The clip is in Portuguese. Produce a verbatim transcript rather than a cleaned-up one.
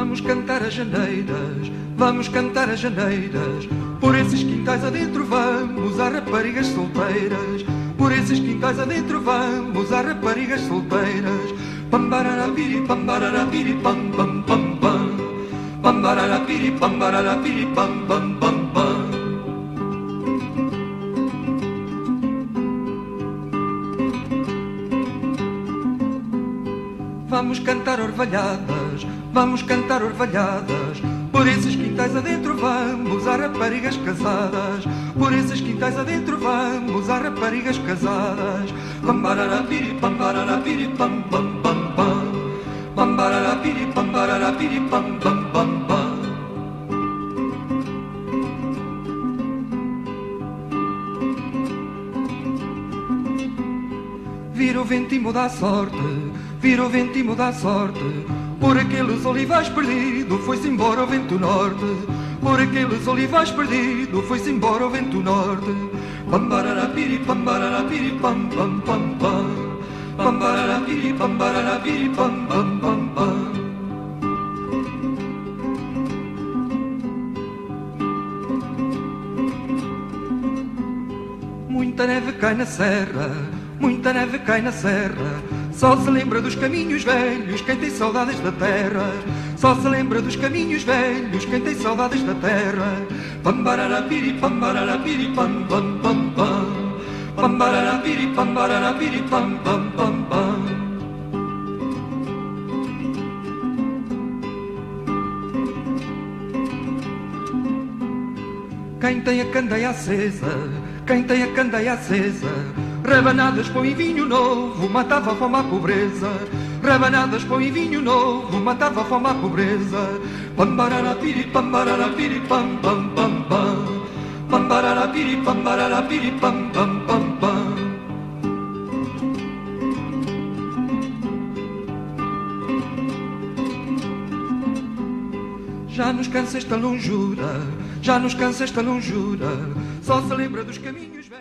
Vamos cantar as janeiras, vamos cantar as janeiras. Por esses quintais adentro vamos, há raparigas solteiras. Por esses quintais adentro vamos, há raparigas solteiras. Pambararapiri, pambararapiri, pam, pam, pam, pam. Pambararapiri, pambararapiri, pam, pam, pam, pam. Vamos cantar orvalhadas, vamos cantar orvalhadas. Por esses quintais adentro vamos, há raparigas casadas. Por esses quintais adentro vamos, há raparigas casadas. Pambararapiri, pambararapiri, pam, pam, pam, pam. Pambararapiri, pambararapiri, pam, pam, pam, pam. Vira o vento e muda a sorte, vira o vento e muda a sorte. Por aqueles olivais perdido foi-se embora o vento norte. Por aqueles olivais perdido foi-se embora o vento norte. Pambararapiri, pambararapiri, pam, pam, pam, pam. Pambararapiri, pambararapiri, pam, pam, pam, pam. Muita neve cai na serra, muita neve cai na serra. Só se lembra dos caminhos velhos quem tem saudades da terra. Só se lembra dos caminhos velhos quem tem saudades da terra. Pambararapiri, pambararapiri, pam, pam, pam, pam. Pambararapiri, pambararapiri, pam, pam, pam, pam. Quem tem a candeia acesa, quem tem a candeia acesa, rabanadas pão e vinho novo, matava a fome à pobreza. Rabanadas pão e vinho novo, matava a fome à pobreza. Pambararapiri, pambararapiri, pam, pam, pam, pam. Pambararapiri, pambararapiri, pam, pam, pam, pam. Já nos cansa esta longura, já nos cansa esta longura. Só se lembra dos caminhos velhos.